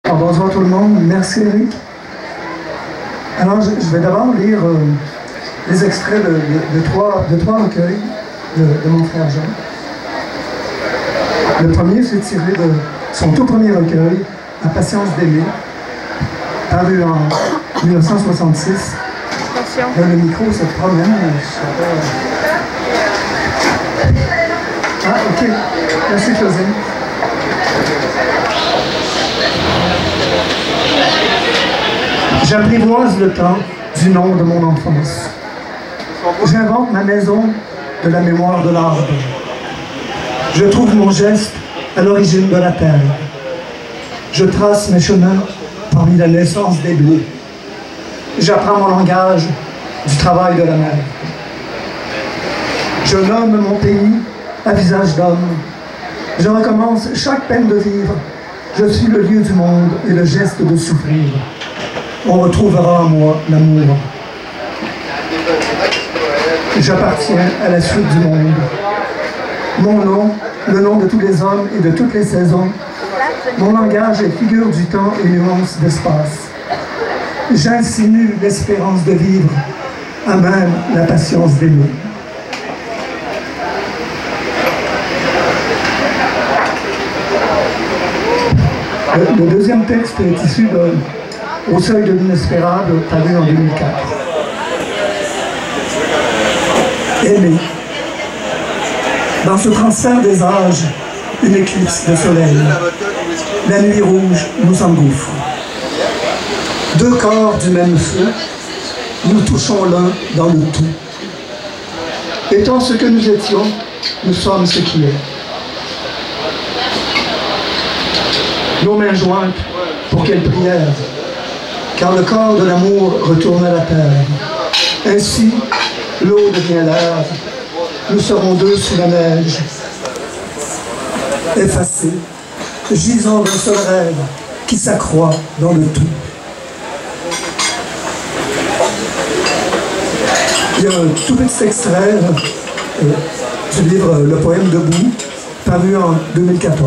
Bonjour tout le monde, merci Eric. Alors je vais d'abord lire les extraits de trois recueils de mon frère Jean. Le premier, c'est tiré de son tout premier recueil, La patience d'aimer, paru en 1966. Là, le micro se promène. Ah, ok. Merci, Josine. J'apprivoise le temps du nom de mon enfance. J'invente ma maison de la mémoire de l'arbre. Je trouve mon geste à l'origine de la terre. Je trace mes chemins parmi la naissance des bleus. J'apprends mon langage du travail de la mer. Je nomme mon pays à visage d'homme. Je recommence chaque peine de vivre. Je suis le lieu du monde et le geste de souffrir. On retrouvera en moi l'amour. J'appartiens à la suite du monde. Mon nom, le nom de tous les hommes et de toutes les saisons. Mon langage est figure du temps et nuance d'espace. J'insinue l'espérance de vivre, à même la patience d'aimer. Le deuxième texte est issu de Au seuil de l'inespérable, paru en 2004. Aimer. Dans ce transfert des âges, une éclipse de soleil. La nuit rouge nous engouffre. Deux corps du même feu, nous touchons l'un dans le tout. Étant ce que nous étions, nous sommes ce qui est. Nos mains jointes, pour quelle prière? Car le corps de l'amour retourne à la terre. Ainsi, l'eau devient l'air. Nous serons deux sous la neige. Effacés, gisant d'un seul rêve qui s'accroît dans le tout. Il y a un tout petit extrait du livre Le poème debout, paru en 2014.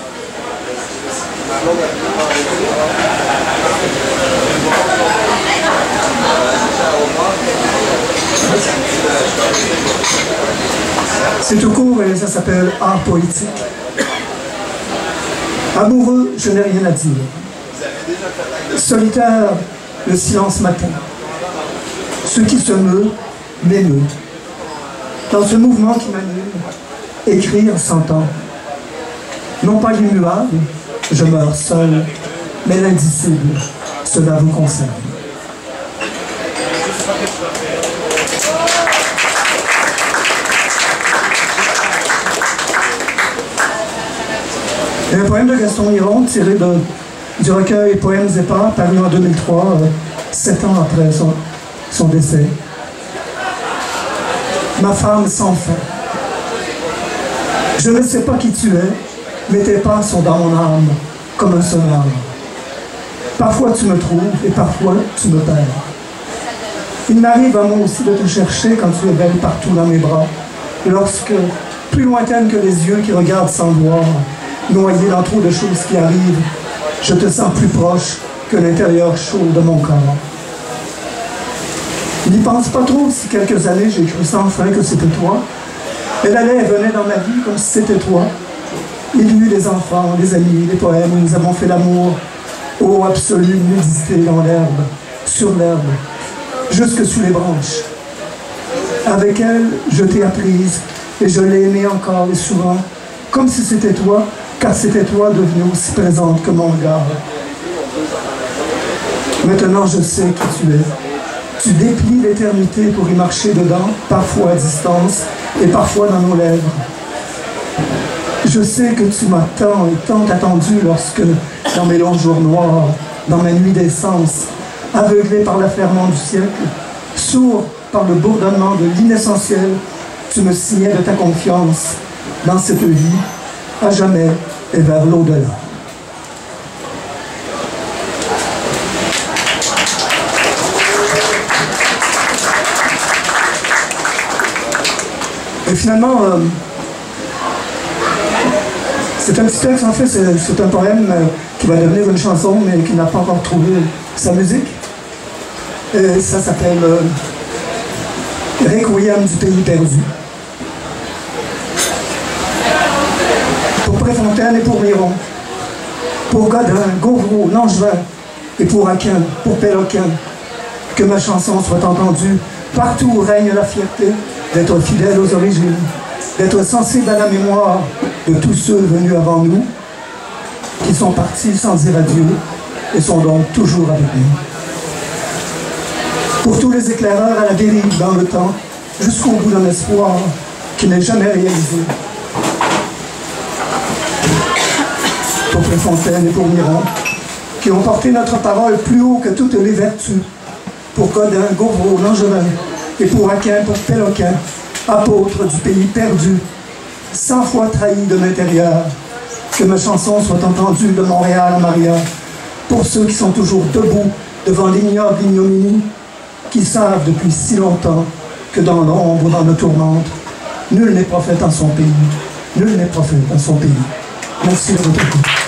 C'est tout court et ça s'appelle Art poétique. Amoureux, je n'ai rien à dire. Solitaire, le silence m'atteint. Ce qui se meut, m'émeut. Dans ce mouvement qui m'anime, écrire s'entend. Non pas l'immuable, je meurs seul, mais l'indicible, cela vous concerne. Et un poème de Gaston Miron tiré du recueil Poèmes épars, paru en 2003, 7 ans après son décès. Ma femme sans fin. Je ne sais pas qui tu es, mais tes pas sont dans mon âme, comme un sonore. Parfois tu me trouves et parfois tu me perds. Il m'arrive à moi aussi de te chercher quand tu es belle partout dans mes bras, lorsque, plus lointaine que les yeux qui regardent sans voir, noyé dans trop de choses qui arrivent, je te sens plus proche que l'intérieur chaud de mon corps. N'y pense pas trop si quelques années j'ai cru sans fin que c'était toi. Elle allait et venait dans ma vie comme si c'était toi. Il y eut les enfants, les amis, les poèmes où nous avons fait l'amour, ô absolue nudité dans l'herbe, sur l'herbe, jusque sous les branches. Avec elle, je t'ai apprise et je l'ai aimée encore et souvent, comme si c'était toi, car c'était toi devenue aussi présente que mon regard. Maintenant je sais qui tu es. Tu déplies l'éternité pour y marcher dedans, parfois à distance et parfois dans nos lèvres. Je sais que tu m'as tant et tant attendu lorsque, dans mes longs jours noirs, dans ma nuit d'essence, aveuglé par l'affairement du siècle, sourd par le bourdonnement de l'inessentiel, tu me signais de ta confiance dans cette vie, à jamais et vers l'au-delà. Et finalement, C'est un petit texte, en fait, c'est un poème qui va devenir une chanson, mais qui n'a pas encore trouvé sa musique. Et ça s'appelle Requiem du pays perdu. Pour Préfontaine et pour Miron, pour Godin, Gauvreau, Langevin, et pour Aquin, pour Péloquin, que ma chanson soit entendue partout où règne la fierté d'être fidèle aux origines, d'être sensible à la mémoire de tous ceux venus avant nous, qui sont partis sans dire adieu et sont donc toujours avec nous. Pour tous les éclaireurs à la dérive dans le temps, jusqu'au bout d'un espoir qui n'est jamais réalisé. Pour Préfontaine et pour Miron, qui ont porté notre parole plus haut que toutes les vertus, pour Godin, Gauvreau, Langevin, et pour Aquin, pour Péloquin, apôtres du pays perdu, 100 fois trahi de l'intérieur, que ma chanson soit entendue de Montréal à Maria, pour ceux qui sont toujours debout devant l'ignoble ignominie, qui savent depuis si longtemps que dans l'ombre ou dans la tourmente, nul n'est prophète en son pays, nul n'est prophète en son pays. Merci de votre écoute.